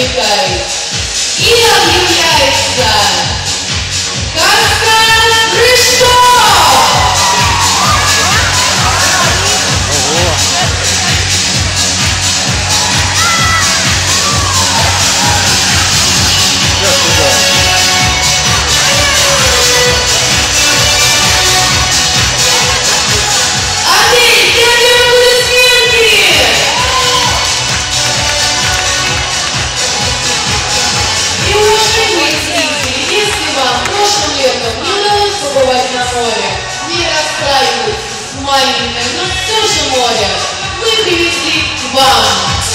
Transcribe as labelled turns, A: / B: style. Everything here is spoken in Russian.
A: привлекает и объявляется Констант Рыжков! Побывать на море, не расстраивайтесь, маленькое, но все же море мы привезли к вам.